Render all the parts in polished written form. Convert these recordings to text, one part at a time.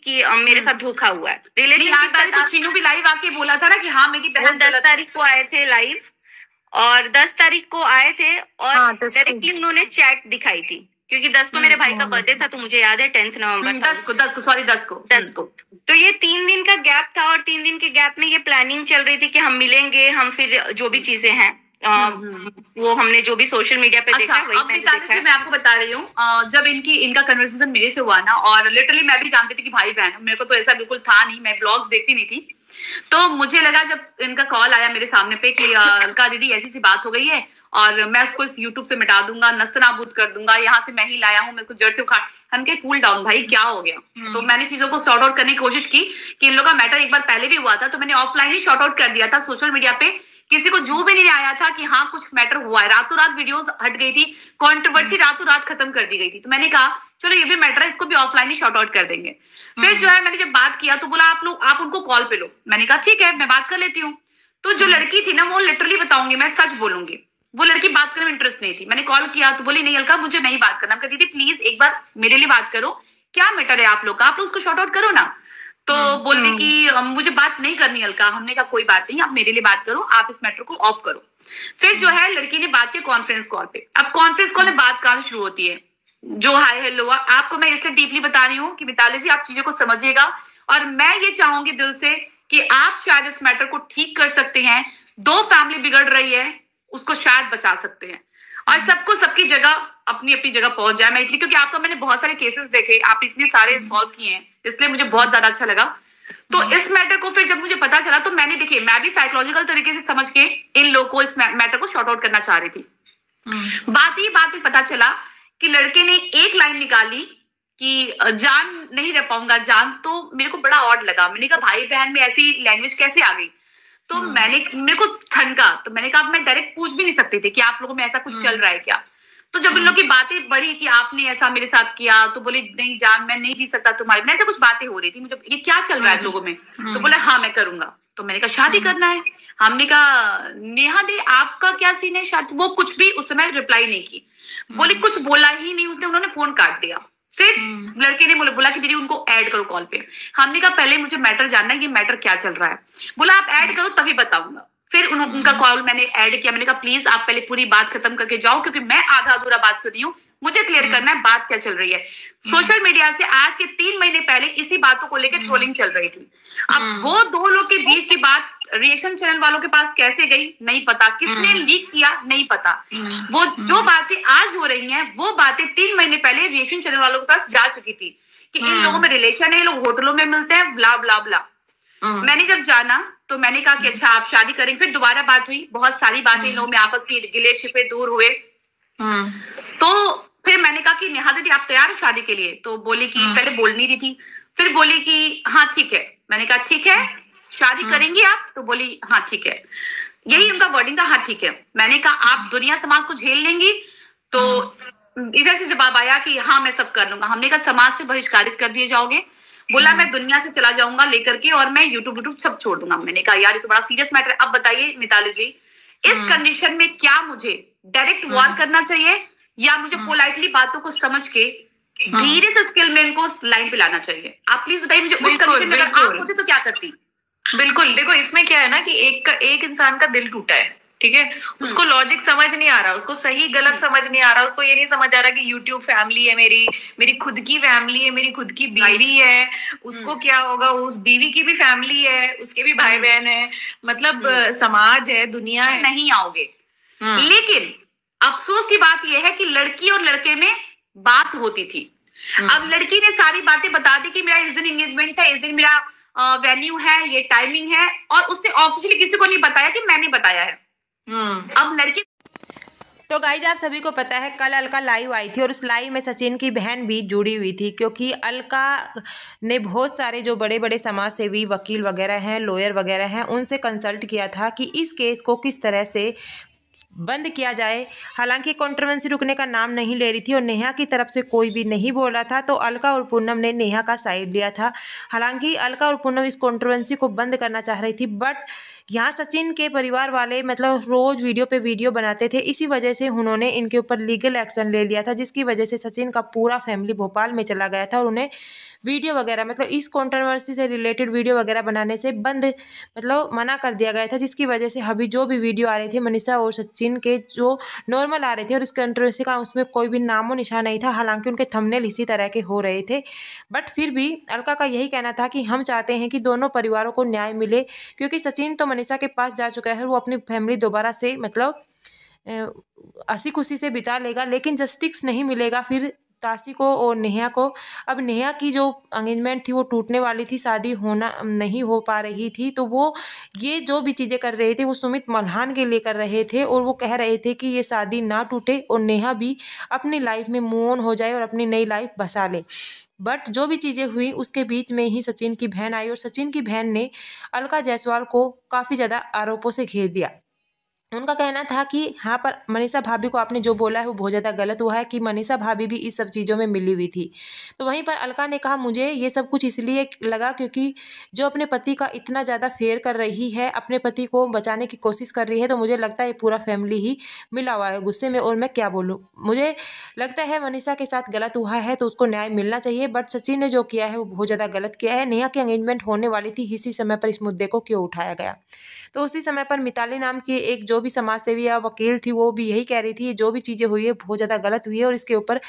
कि मेरे साथ धोखा हुआ है। रिलेशन की बात तो चीनू भी लाइव आके बोला था ना कि हाँ मेरी बहन 10 तारीख को आए थे लाइव, और 10 तारीख को आए थे और डायरेक्टली उन्होंने चैट दिखाई थी, क्योंकि 10 को मेरे भाई का बर्थडे था, तो मुझे याद है 10 नवंबर 10 को। तो ये 3 दिन का गैप था, और 3 दिन के गैप में ये प्लानिंग चल रही थी कि हम मिलेंगे, हम फिर जो भी चीजें हैं वो हमने जो भी सोशल मीडिया पे देखा वही मैंने देखा है। मैं आपको बता रही हूँ, जब इनका कन्वर्सेशन मेरे से हुआ ना, और लिटरली मैं भी जानती थी कि भाई बहन, मेरे को तो ऐसा बिल्कुल था नहीं, मैं ब्लॉग्स देखती नहीं थी। तो मुझे लगा जब इनका कॉल आया मेरे सामने पे कि अलका दीदी ऐसी सी बात हो गई है और मैं उसको इस यूट्यूब से मिटा दूंगा, नस्तनाबूद कर दूंगा, यहाँ से मैं ही लाया हूँ, मेरे को जड़ से उखाड़। हम के कूल डाउन भाई, क्या हो गया? तो मैंने चीजों को सॉर्ट आउट करने की कोशिश की कि इन लोगों का मैटर एक बार पहले भी हुआ था, तो मैंने ऑफलाइन ही सॉर्ट आउट कर दिया था। सोशल मीडिया पे किसी को जो भी नहीं आया था कि हाँ कुछ मैटर हुआ है, रातों रात वीडियोस हट गई थी, कंट्रोवर्सी रातों रात खत्म कर दी गई थी। तो मैंने कहा चलो ये भी मैटर है, इसको भी ऑफलाइन ही शॉर्ट आउट कर देंगे। फिर जो है मैंने जब बात किया तो बोला आप उनको कॉल पे लो। मैंने कहा ठीक है मैं बात कर लेती हूँ। तो जो लड़की थी ना, वो लिटरली बताऊंगी, मैं सच बोलूंगी, वो लड़की बात करने में इंटरेस्ट नहीं थी। मैंने कॉल किया तो बोली नहीं अलका मुझे नहीं बात करना। दीदी प्लीज एक बार मेरे लिए बात करो, क्या मैटर है आप लोग का, आप लोग उसको शॉर्ट आउट करो ना। तो बोलने की मुझे बात नहीं करनी अलका। हमने कहा कोई बात नहीं, आप मेरे लिए बात करो, आप इस मैटर को ऑफ करो। फिर जो है लड़की ने बात की कॉन्फ्रेंस कॉल पे। अब कॉन्फ्रेंस कॉल में बात कहाँ शुरू होती है, जो हाय हेलो। आपको मैं इसलिए डीपली बता रही हूँ कि मिताली जी आप चीजों को समझिएगा, और मैं ये चाहूंगी दिल से कि आप शायद इस मैटर को ठीक कर सकते हैं। 2 फैमिली बिगड़ रही है, उसको शायद बचा सकते हैं, और सबको सबकी जगह अपनी अपनी जगह पहुंच जाए। मैं इतनी, क्योंकि आपका मैंने बहुत सारे केसेस देखे, आप इतने सारे सॉल्व किए हैं, इसलिए मुझे बहुत ज्यादा अच्छा लगा। तो इस मैटर को फिर जब मुझे पता चला तो मैंने, देखिए मैं भी साइकोलॉजिकल तरीके से समझ के इन लोगों को इस मैटर को शॉर्ट आउट करना चाह रही थी। बात ही पता चला कि लड़के ने एक लाइन निकाली कि जान नहीं रह पाऊंगा जान। तो मेरे को बड़ा ऑड लगा। मैंने कहा भाई बहन में ऐसी लैंग्वेज कैसे आ गई? तो मेरे को ठनका। तो मैंने कहा मैं डायरेक्ट पूछ भी नहीं सकती थी कि आप लोगों में ऐसा कुछ चल रहा है क्या। तो जब इन लोग की बातें बढ़ी कि आपने ऐसा मेरे साथ किया, तो बोले नहीं जान मैं नहीं जी सकता तुम्हारे, ऐसे कुछ बातें हो रही थी मुझे, ये क्या चल रहा है लोगों में। तो बोला हाँ मैं करूंगा। तो मैंने कहा शादी करना है। हमने कहा नेहा दी आपका क्या सीन है शादी? वो कुछ भी उस समय रिप्लाई नहीं की, बोली कुछ बोला ही नहीं उसने, उन्होंने फोन काट दिया। फिर लड़के ने बोला कि दीदी उनको ऐड करो कॉल पे। हमने कहा पहले मुझे मैटर जानना है, ये मैटर क्या चल रहा है। बोला आप ऐड करो तभी बताऊंगा। फिर उनका कॉल मैंने ऐड किया। मैंने कहा प्लीज आप पहले पूरी बात खत्म करके जाओ, क्योंकि मैं आधा अधूरा बात सुनी हूँ, मुझे क्लियर करना है बात क्या चल रही है। सोशल मीडिया से आज के 3 महीने पहले इसी बातों को लेकर ट्रोलिंग चल रही थी। अब वो 2 लोग के बीच की बात रिएक्शन चैनल वालों के पास कैसे गई नहीं पता, किसने लीक किया नहीं पता। वो जो बातें आज हो रही हैं वो बातें 3 महीने पहले रिएक्शन चैनल वालों के पास जा चुकी थी कि इन लोगों में रिलेशन है, लोग होटलों में मिलते हैं, ब्ला ब्ला ब्ला। मैंने जब जाना तो मैंने कहा कि अच्छा आप शादी करेंगे। फिर दोबारा बात हुई, बहुत सारी बातें इन लोगों में आपस की गिले शिकवे दूर हुए। तो फिर मैंने कहा कि नेहा दीदी आप तैयार हो शादी के लिए? तो बोली कि पहले बोल नहीं रही थी, फिर बोली कि हाँ ठीक है। मैंने कहा ठीक है शादी करेंगी आप? तो बोली हाँ ठीक है। यही उनका वर्डिंग था, हाँ ठीक है। मैंने कहा आप दुनिया समाज को झेल लेंगी? तो इधर से जवाब आया कि हाँ मैं सब कर लूंगा। हमने कहा समाज से बहिष्कारित कर दिए जाओगे? बोला मैं दुनिया से चला जाऊंगा लेकर के, और मैं यूट्यूब सब छोड़ दूंगा। मैंने कहा यार ये तो बड़ा सीरियस मैटर है। अब बताइए मिताली जी, इस कंडीशन में क्या मुझे डायरेक्ट वॉर करना चाहिए, या मुझे पोलाइटली बातों को समझ के धीरे से स्किल में इनको लाइन पे लाना चाहिए? आप प्लीज बताइए मुझे। उस कंडीशन में अगर आप होते तो क्या करती? बिल्कुल, देखो इसमें क्या है ना कि एक इंसान का दिल टूटा है, ठीक है, उसको लॉजिक समझ नहीं आ रहा, उसको सही गलत समझ नहीं आ रहा, उसको ये नहीं समझ आ रहा कि यूट्यूब फैमिली है, मेरी खुद की फैमिली है, मेरी खुद की बीवी है, उसको क्या होगा, उस बीवी की भी फैमिली है, उसके भी भाई बहन है, मतलब समाज है, दुनिया है। नहीं आओगे। लेकिन अफसोस की बात यह है कि लड़की और लड़के में बात होती थी। अब लड़की ने सारी बातें बता दी कि मेरा इस दिन एंगेजमेंट है, इस दिन मेरा वेन्यू है, ये टाइमिंग है, और उसने ऑफिशियली किसी को नहीं बताया कि मैंने बताया है। अब लड़की तो गाइज आप सभी को पता है कल अलका लाइव आई थी, और उस लाइव में सचिन की बहन भी जुड़ी हुई थी, क्योंकि अलका ने बहुत सारे जो बड़े बड़े समाज सेवी वकील वगैरह हैं, लॉयर वगैरह हैं, उनसे कंसल्ट किया था कि इस केस को किस तरह से बंद किया जाए। हालांकि कंट्रोवर्सी रुकने का नाम नहीं ले रही थी और नेहा की तरफ से कोई भी नहीं बोल रहा था, तो अलका और पूनम ने नेहा का साइड लिया था। हालांकि अलका और पूनम इस कंट्रोवर्सी को बंद करना चाह रही थी, बट यहाँ सचिन के परिवार वाले मतलब रोज वीडियो पे वीडियो बनाते थे, इसी वजह से उन्होंने इनके ऊपर लीगल एक्शन ले लिया था, जिसकी वजह से सचिन का पूरा फैमिली भोपाल में चला गया था और उन्हें वीडियो वगैरह मतलब इस कंट्रोवर्सी से रिलेटेड वीडियो वगैरह बनाने से बंद मतलब मना कर दिया गया था, जिसकी वजह से अभी जो भी वीडियो आ रहे थे मनीषा और सचिन के जो नॉर्मल आ रहे थे और इस कंट्रोवर्सी का उसमें कोई भी नामो निशान नहीं था। हालांकि उनके थंबनेल इसी तरह के हो रहे थे, बट फिर भी अलका का यही कहना था कि हम चाहते हैं कि दोनों परिवारों को न्याय मिले, क्योंकि सचिन तो मनीषा के पास जा चुका है, वो अपनी फैमिली दोबारा से मतलब हंसी खुशी से बिता लेगा, लेकिन जस्टिस नहीं मिलेगा फिर तासी को और नेहा को। अब नेहा की जो एंगेजमेंट थी वो टूटने वाली थी, शादी होना नहीं हो पा रही थी, तो वो ये जो भी चीज़ें कर रहे थे वो सुमित मल्हान के लिए कर रहे थे और वो कह रहे थे कि ये शादी ना टूटे और नेहा भी अपनी लाइफ में मूव ऑन हो जाए और अपनी नई लाइफ बसा ले। बट जो भी चीज़ें हुई उसके बीच में ही सचिन की बहन आई और सचिन की बहन ने अलका जायसवाल को काफ़ी ज़्यादा आरोपों से घेर दिया। उनका कहना था कि हाँ पर मनीषा भाभी को आपने जो बोला है वो बहुत ज़्यादा गलत हुआ है कि मनीषा भाभी भी इस सब चीज़ों में मिली हुई थी। तो वहीं पर अलका ने कहा मुझे ये सब कुछ इसलिए लगा क्योंकि जो अपने पति का इतना ज़्यादा फेयर कर रही है, अपने पति को बचाने की कोशिश कर रही है, तो मुझे लगता है ये पूरा फैमिली ही मिला हुआ है गुस्से में, और मैं क्या बोलूँ, मुझे लगता है मनीषा के साथ गलत हुआ है तो उसको न्याय मिलना चाहिए, बट सचिन ने जो किया है वो बहुत ज़्यादा गलत किया है। नेहा की एंगेजमेंट होने वाली थी, इसी समय पर इस मुद्दे को क्यों उठाया गया। तो उसी समय पर मिताली नाम की एक जो भी समाज सेवी या वकील थी वो भी यही कह रही थी जो भी चीज़ें हुई है बहुत ज़्यादा गलत हुई है और इसके ऊपर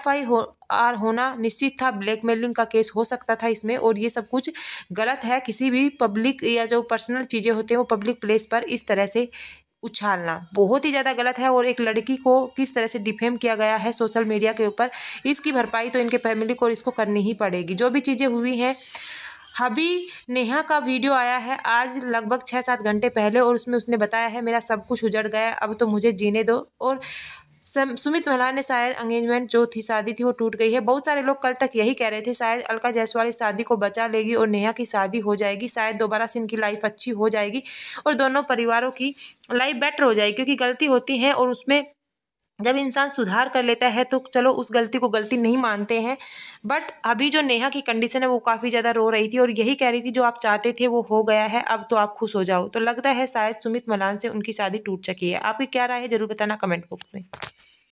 FIR होना निश्चित था, ब्लैकमेलिंग का केस हो सकता था इसमें, और ये सब कुछ गलत है। किसी भी पब्लिक या जो पर्सनल चीज़ें होती हैं वो पब्लिक प्लेस पर इस तरह से उछालना बहुत ही ज़्यादा गलत है, और एक लड़की को किस तरह से डिफेम किया गया है सोशल मीडिया के ऊपर, इसकी भरपाई तो इनके फैमिली को इसको करनी ही पड़ेगी। जो भी चीज़ें हुई हैं, अभी नेहा का वीडियो आया है आज लगभग 6-7 घंटे पहले और उसमें उसने बताया है मेरा सब कुछ उजड़ गया, अब तो मुझे जीने दो, और सुमित मल्हान ने शायद एंगेजमेंट जो थी, शादी थी, वो टूट गई है। बहुत सारे लोग कल तक यही कह रहे थे शायद अलका जायसवाल इस शादी को बचा लेगी और नेहा की शादी हो जाएगी, शायद दोबारा से इनकी लाइफ अच्छी हो जाएगी और दोनों परिवारों की लाइफ बेटर हो जाएगी, क्योंकि गलती होती है और उसमें जब इंसान सुधार कर लेता है तो चलो उस गलती को गलती नहीं मानते हैं। बट अभी जो नेहा की कंडीशन है वो काफ़ी ज़्यादा रो रही थी और यही कह रही थी जो आप चाहते थे वो हो गया है, अब तो आप खुश हो जाओ। तो लगता है शायद सुमित मल्हान से उनकी शादी टूट चुकी है। आपकी क्या राय है, जरूर बताना कमेंट बॉक्स में।